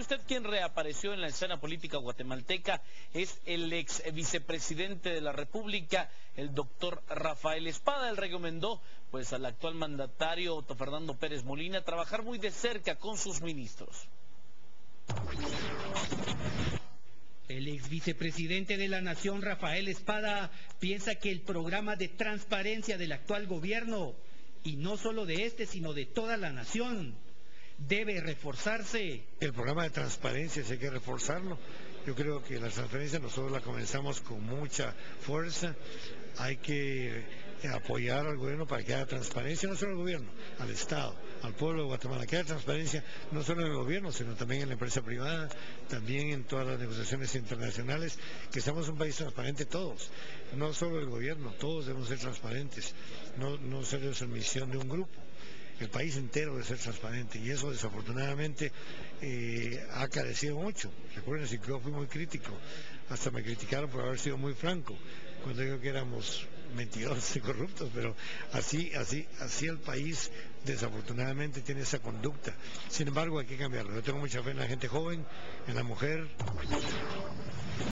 usted quién reapareció en la escena política guatemalteca? Es el ex vicepresidente de la República, el doctor Rafael Espada. Él recomendó pues al actual mandatario Otto Fernando Pérez Molina trabajar muy de cerca con sus ministros. El ex vicepresidente de la Nación, Rafael Espada, piensa que el programa de transparencia del actual gobierno, y no solo de este, sino de toda la nación, debe reforzarse. El programa de transparencia sí hay que reforzarlo. Yo creo que la transparencia nosotros la comenzamos con mucha fuerza. Hay que apoyar al gobierno para que haya transparencia, no solo al gobierno, al Estado, al pueblo de Guatemala, que haya transparencia no solo en el gobierno, sino también en la empresa privada, también en todas las negociaciones internacionales, que seamos un país transparente todos, no solo el gobierno, todos debemos ser transparentes, no ser esa misión de un grupo. El país entero debe ser transparente y eso desafortunadamente ha carecido mucho. Recuerden que yo fui muy crítico, hasta me criticaron por haber sido muy franco cuando digo que éramos mentirosos y corruptos, pero así el país desafortunadamente tiene esa conducta. Sin embargo hay que cambiarlo. Yo tengo mucha fe en la gente joven, en la mujer.